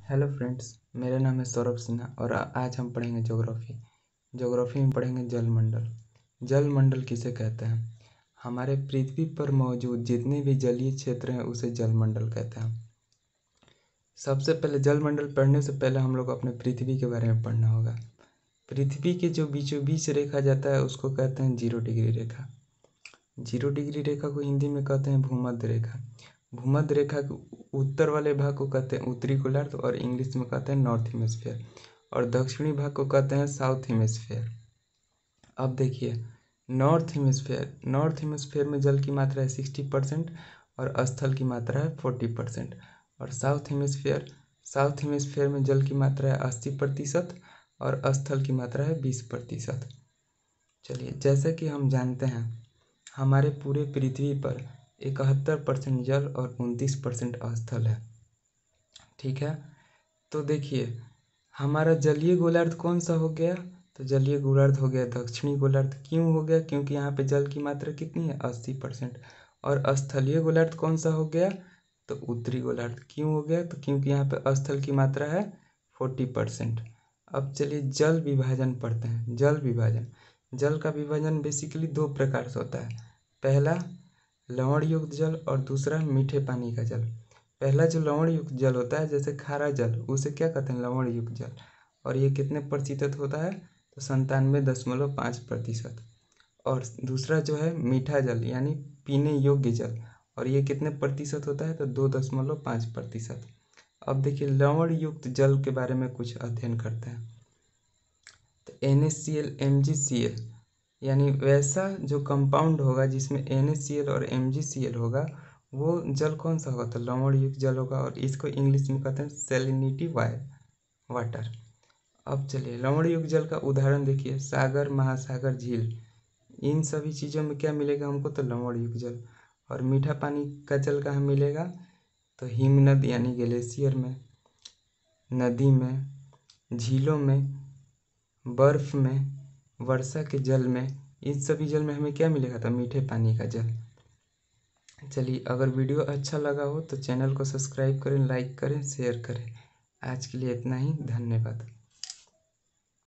Hello friends, मेरा नाम है सौरभ सिन्हा और आज हम पढ़ेंगे ज्योग्राफी में पढ़ेंगे जलमंडल। जलमंडल किसे कहते हैं? हमारे पृथ्वी पर मौजूद जितने भी जलीय क्षेत्र हैं उसे जलमंडल कहते हैं। सबसे पहले जलमंडल पढ़ने से पहले हम लोग अपने पृथ्वी के बारे में पढ़ना होगा। पृथ्वी के जो बीचों बीच रेखा जाता है उसको कहते हैं 0 डिग्री रेखा। 0 डिग्री रेखा को हिंदी में कहते हैं भूमध्य रेखा। भूमध्य रेखा के उत्तर वाले भाग को कहते हैं उत्तरी गोलार्ध और इंग्लिश में कहते हैं नॉर्थ हेमिस्फीयर, और दक्षिणी भाग को कहते हैं साउथ हेमिस्फीयर। अब देखिए, नॉर्थ हेमिस्फीयर में जल की मात्रा है 60% और स्थल की मात्रा है 40%। और साउथ हेमिस्फीयर में जल की मात्रा है 80% और स्थल की मात्रा है 20%। चलिए, जैसे कि हम जानते हैं हमारे पूरे पृथ्वी पर 71% जल और 29% स्थल है। ठीक है, तो देखिए हमारा जलीय गोलार्ध कौन सा हो गया? तो जलीय गोलार्ध हो गया दक्षिणी गोलार्ध। क्यों हो गया? क्योंकि यहाँ पे जल की मात्रा कितनी है? 80%। और स्थलीय गोलार्ध कौन सा हो गया? तो उत्तरी गोलार्ध। क्यों हो गया? तो क्योंकि यहाँ पे स्थल की मात्रा है 40%। अब चलिए जल विभाजन पढ़ते हैं। जल का विभाजन बेसिकली 2 प्रकार से होता है। पहला लवण युक्त जल और दूसरा मीठे पानी का जल। पहला जो लवण युक्त जल होता है, जैसे खारा जल, उसे क्या कहते हैं? लवण युक्त जल। और ये कितने प्रतिशत होता है? तो 97.5%। और दूसरा जो है मीठा जल यानी पीने योग्य जल, और ये कितने प्रतिशत होता है? तो 2.5%। अब देखिए लवण युक्त जल के बारे में कुछ अध्ययन करते हैं। तो NaCl MgCl यानी वैसा जो कंपाउंड होगा जिसमें NaCl और MgCl होगा वो जल कौन सा होगा? तो लवण युक्त जल होगा, और इसको इंग्लिश में कहते हैं सैलिनिटी वाटर। अब चलिए लवण युक्त जल का उदाहरण देखिए, सागर, महासागर, झील, इन सभी चीज़ों में क्या मिलेगा हमको? तो लवण युक्त जल। और मीठा पानी का जल कहाँ मिलेगा? तो हिमनद यानी ग्लेशियर में, नदी में, झीलों में, बर्फ में, वर्षा के जल में, इन सभी जल में हमें क्या मिलेगा? तो मीठे पानी का जल। चलिए, अगर वीडियो अच्छा लगा हो तो चैनल को सब्सक्राइब करें, लाइक करें, शेयर करें। आज के लिए इतना ही, धन्यवाद।